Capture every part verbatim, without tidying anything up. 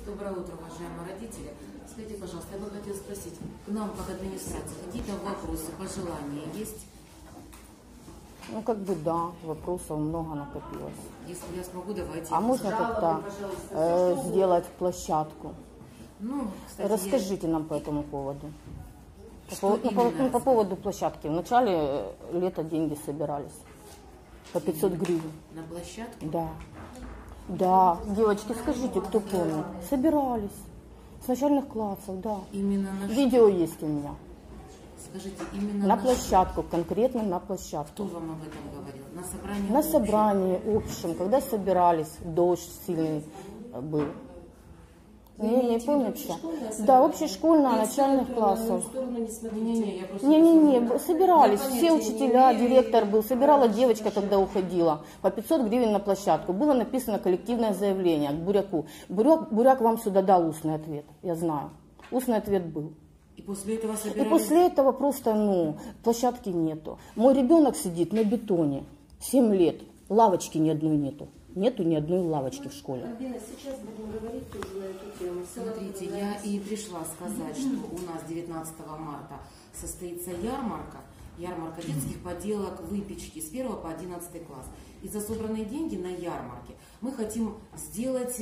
Доброе утро, уважаемые родители. Скажите, пожалуйста, я бы хотела спросить, к нам, как администрации, какие-то вопросы, пожелания есть? Ну, как бы да, вопросов много накопилось. Если я смогу, давайте. А можно как-то э, сделать площадку? Ну, кстати, Расскажите я... нам по этому поводу. По, ну, по, ну, по поводу площадки. В начале лета деньги собирались. По пятьсот гривен. На площадку? Да. Да, девочки, скажите, кто помнит? Собирались. С начальных классов, да. Именно на Видео есть у меня. Скажите, именно на, на площадку, конкретно на площадку. Кто вам об этом говорил? На собрании? На общем? собрании общем, когда собирались, дождь сильный был. Не, не помните? Да, общешкольная, начальных классов. Не-не-не, собирались, все учителя, директор был, собирала девочка, когда уходила, по пятьсот гривен на площадку. Было написано коллективное заявление к Буряку. Буряк, Буряк вам сюда дал устный ответ, я знаю. Устный ответ был. И после этого собирались? И после этого просто, ну, площадки нету. Мой ребенок сидит на бетоне, семь лет, лавочки ни одной нету. Нету ни одной лавочки в школе. Альбина, сейчас будем говорить тоже на эту тему. Смотрите, я и пришла сказать, что у нас девятнадцатого марта состоится ярмарка, ярмарка детских поделок, выпечки с первого по одиннадцатый класс. И за собранные деньги на ярмарке мы хотим сделать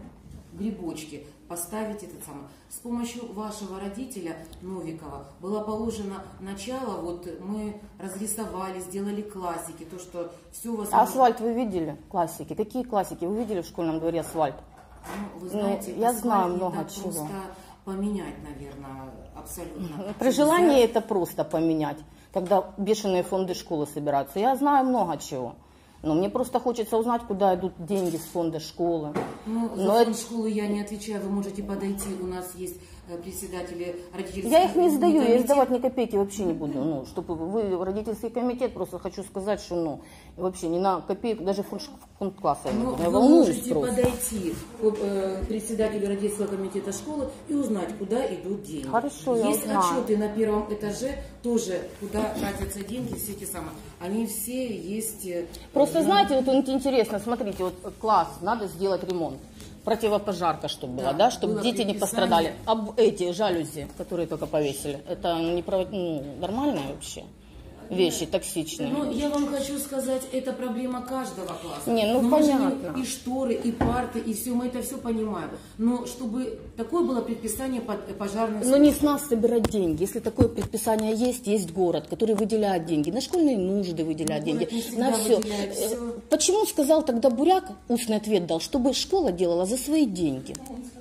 грибочки, поставить этот самый. С помощью вашего родителя Новикова было положено начало, вот мы разрисовали, сделали классики, то, что все у вас... А асфальт вы видели? Классики. Какие классики? Вы видели в школьном дворе асфальт? Ну, вы знаете, ну, я знаю много это чего. Просто поменять, наверное, абсолютно. При желании это просто поменять, когда бешеные фонды школы собираются. Я знаю много чего. Но мне просто хочется узнать, куда идут деньги с фонда школы. Ну, за Но фонд это... школы я не отвечаю, вы можете подойти, у нас есть председатели родительских... Я их не сдаю, я сдавать ни копейки вообще не буду. Ну, чтобы вы, родительский комитет, просто хочу сказать, что ну, вообще не на копейку, даже фонд, фонд класса. Ну, я вы волнуюсь можете просто. подойти к э, председателю родительского комитета школы и узнать, куда идут деньги. Хорошо, я Есть узнаю. отчеты на первом этаже, тоже куда тратятся деньги, все эти самые. Они все есть... Просто э, знаете, вот интересно, смотрите, вот класс, надо сделать ремонт. Противопожарка, чтобы была, да, да чтобы дети не пострадали. Об эти жалюзи, которые только повесили, это не пров... ну, нормальные вообще вещи, токсичные. Ну, я вам хочу сказать, это проблема каждого класса. Не, ну но понятно. И шторы, и парты, и все, мы это все понимаем. Но чтобы такое было предписание под пожарной... Но не с нас собирать деньги. Если такое предписание есть, есть город, который выделяет деньги. На школьные нужды выделяет ну, деньги. На все. все. Почему сказал тогда Буряк, устный ответ дал, чтобы школа делала за свои деньги?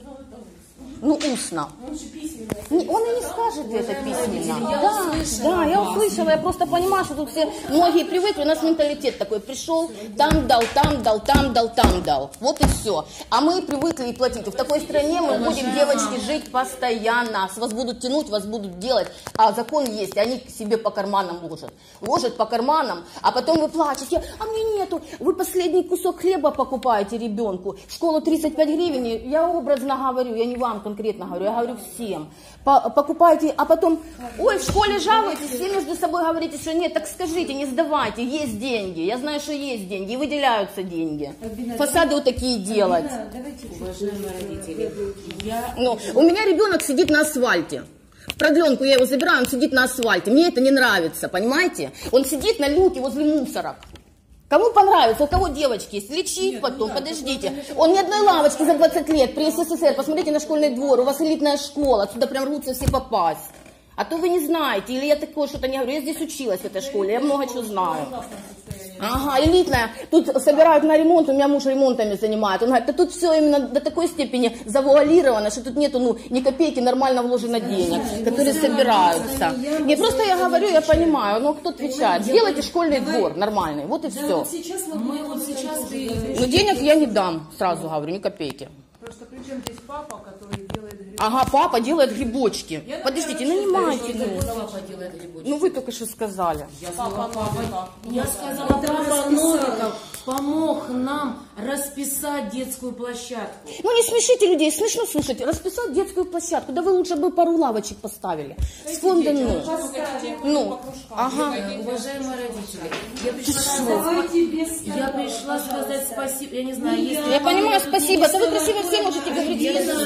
Ну, устно. Он же письменно. Он и не скажет это письменно. Я да, услышала да, я вас. услышала. Я просто понимаю, что тут все многие привыкли. У нас менталитет такой. Пришел, там дал, там дал, там дал, там дал. Вот и все. А мы привыкли и платить. И в такой стране мы будем, девочки, жить постоянно. С вас будут тянуть, вас будут делать. А закон есть, и они себе по карманам ложат. Ложат по карманам, а потом вы плачете. А мне нету. Вы последний кусок хлеба покупаете ребенку. В школу тридцать пять гривен. Я образно говорю, я не вам конкретно говорю, я говорю всем. Покупаете, а потом, ой, в школе жалуетесь, все между собой говорите, что нет, так скажите, не сдавайте, есть деньги. Я знаю, что есть деньги, и выделяются деньги. Альбина, фасады вот такие делать. Альбина, давайте, уважаемые родители, я... Ну, у меня ребенок сидит на асфальте. В продленку я его забираю, он сидит на асфальте. Мне это не нравится, понимаете? Он сидит на люке возле мусорок. Кому понравится, у кого девочки есть, лечить Нет, потом, ну да, подождите. Он ни одной лавочки за двадцать лет при СССР, посмотрите на школьный двор, у вас элитная школа, отсюда прям рвутся все попасть. А то вы не знаете, или я такое что-то не говорю, я здесь училась в этой школе, я много чего знаю. Ага, элитная, тут собирают на ремонт, у меня муж ремонтами занимает, он говорит, да тут все именно до такой степени завуалировано, что тут нету ну, ни копейки нормально вложено денег, которые собираются. Не просто я говорю, я понимаю, но кто отвечает, сделайте школьный двор нормальный, вот и все. Мы вот сейчас... Но денег я не дам, сразу говорю, ни копейки. Просто причем здесь папа, который делает грибочки. Ага, папа делает грибочки. Я Подождите, нанимайте. Папа делает грибочки. Ну вы только что сказали. Я сказала, папа, я сказала, папа Новиков помог нам расписать детскую площадку. Ну не смешите людей, смешно слушать. Расписать детскую площадку. Да вы лучше бы пару лавочек поставили. С фонда ну. Ну, ага. Уважаемые родители, я пришла, сказать, я пришла сказать спасибо. Я не знаю, если... Я понимаю, спасибо. Да вы красиво все можете говорить спасибо.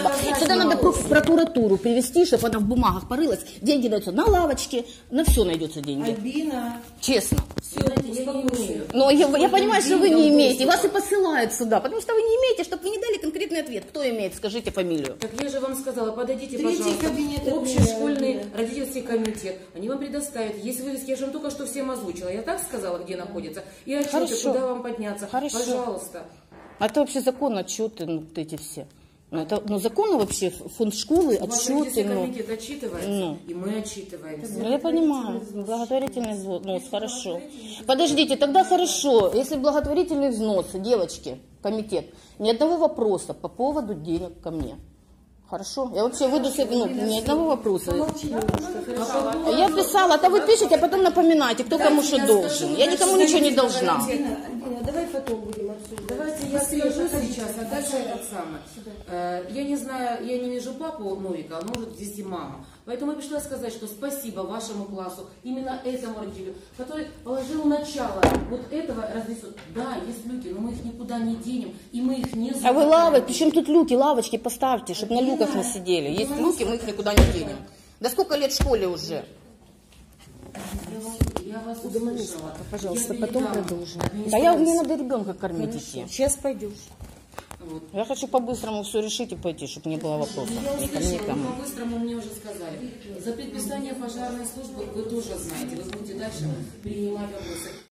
тогда надо прок- прокуратуру привести, чтобы она в бумагах порылась. Деньги даются на лавочке, на все найдется деньги. Альбина. Честно. Все, я не имею. Но я, я понимаю, что вы не деньгам имеете. И вас и доступа. посылают сюда, потому что вы не имеете, чтобы вы не дали конкретный ответ. Кто имеет, скажите фамилию. Так я же вам сказала, подойдите, Третий пожалуйста, кабинет от общий меня, школьный да. родительский комитет. Они вам предоставят. Есть вывески, я же вам только что всем озвучила. Я так сказала, где находится. И отчеты, Хорошо. куда вам подняться. Хорошо. Пожалуйста. А это вообще закон, отчеты, ну, вот эти все. Ну, это, ну, законно вообще, фонд школы, Ваш отчеты, родительский ну. комитет отчитывается, Ну. и мы отчитываемся. Ну, я понимаю, благотворительный взнос, хорошо. Подождите, тогда хорошо, если благотворительный взнос, девочки, комитет, ни одного вопроса по поводу денег ко мне. Хорошо? Я вообще выйду с этим, ну, ни одного вопроса. Я писала, это вы пишете, а потом напоминаете, кто кому что должен. Я никому ничего не должна. Альбина, Альбина, давай потом будем обсуждать. Давайте я скажу сейчас, а дальше этот самый. Э, Я не знаю, я не вижу папу Новика, но может везде мама. Поэтому я пришла сказать, что спасибо вашему классу, именно этому родителю, который положил начало вот этого разнесут. Да, есть люки, но мы их никуда не денем, и мы их не А вы закрываем. лавы, причем тут люки, лавочки поставьте, чтобы на люках не сидели. Есть люки, мы их никуда не денем. Да сколько лет в школе уже? Я вас, я вас услышала. Пожалуйста, Я потом передам продолжим. Да администрации. я, мне надо ребенка кормить идти. Сейчас пойдешь. Вот. Я хочу по-быстрому все решить и пойти, чтобы не было вопросов. Я Ни ко мне, ни услышала, ко но мне. по-быстрому мне уже сказали. За предписание пожарной службы вы тоже знаете, вы будете дальше принимать вопросы.